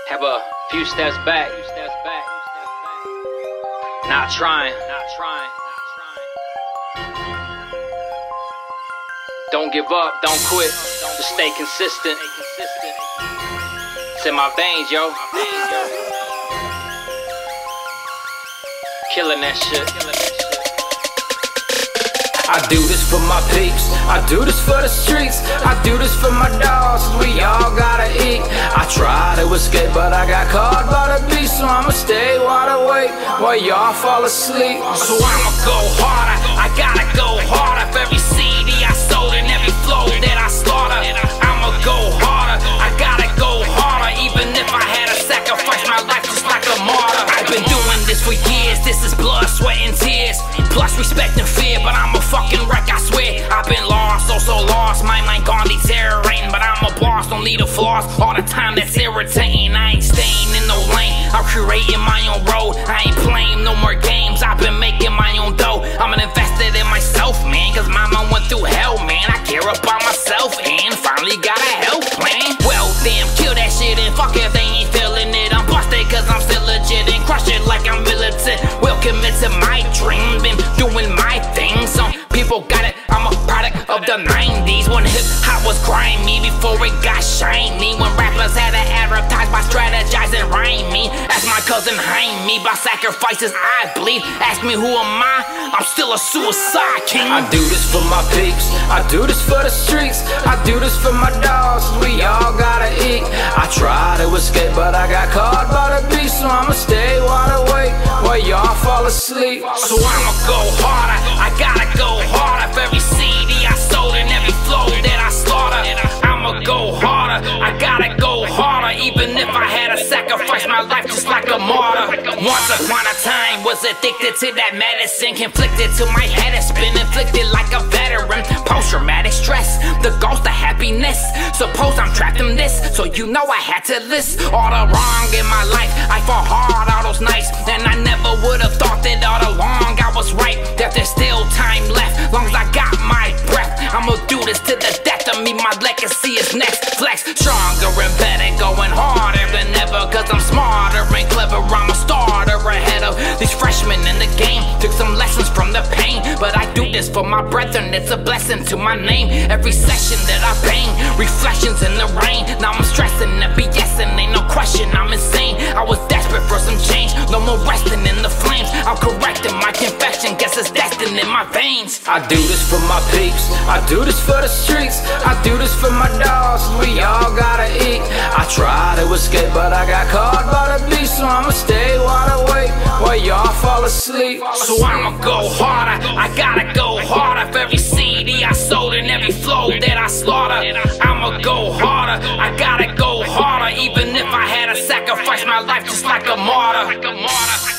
Have a few steps back. Not trying. Don't give up, don't quit. Just stay consistent. It's in my veins, yo. Killing that shit. I do this for my peeps, I do this for the streets, I do this for my dogs, we all gotta eat. I try to escape, but I got caught by the beast, so I'ma stay wide awake while y'all fall asleep. So I'ma go harder, I gotta go harder. For every CD I sold and every flow that I slaughter, I'ma go harder, I gotta go harder. Even if I had to sacrifice my life just like a martyr. I've been doing this for years, this is blood, sweat and tears, plus respect and fear, but I'm a fucking wreck, I swear. I've been lost, so lost, my mind gone deteriorating, but I'm a boss, don't need a floss. All the time that's irritating, I ain't staying in no lane, I'm creating my own road. I ain't playing no more games, I've been making my own dough. I'm invested in myself, man, cause mama went through hell, man. I care about myself and finally got a health plan. Well damn, kill that shit and fuck if they ain't feeling it. I'm busted cause I'm still legit and crush it like I'm militant. Well commit to my dream, been doing my thing. Some people got it, I'm a product of the 90s, when hip-hop was grimy before it got shiny, when rappers had to advertise by strategizing rhyming. Ask my cousin Jaime by sacrifices I bleed. Ask me who am I? I'm still a suicide king. I do this for my peeps, I do this for the streets, I do this for my dogs, we all gotta eat. I try to escape, but I got caught by the beast, so I'ma stay wide awake while y'all fall asleep. So I'ma go harder, I gotta go harder. For every CD I sold and every flow that I slaughter, I'ma go harder, I gotta go harder. Even if I had to sacrifice my life just like a martyr. Once upon a time was addicted to that medicine, conflicted to my head has been inflicted like a veteran. Post-traumatic stress, the ghost of happiness. Suppose I'm trapped in this, so you know I had to list all the wrong in my life. I fought hard all those nights, and I never would've thought that all along I was right, that there's still time left. Long as I got my breath, I'ma do this to the death of me. My legacy is next. Flex stronger and better, going harder than ever, cause I'm smarter and clever. I'm a starter ahead of these freshmen in the game. Took some lessons from the pain, but I do this for my brethren. It's a blessing to my name. Every session that I bang, reflections in the rain. Now I'm stressing the BS and ain't no question I'm insane. I was desperate for some change, no more resting in the flames. I'm correcting my confession, guess it's destined in my veins. I do this for my peeps, I do this for the streets, I do this for my dogs, we all gotta eat. I try to escape, but I got caught by the beast, so I'ma stay wide awake while y'all fall asleep. So I'ma go harder, I gotta go harder. For every CD I sold and every flow that I slaughter, I'ma go harder, I gotta go harder. Even if I had to sacrifice my life just like a martyr.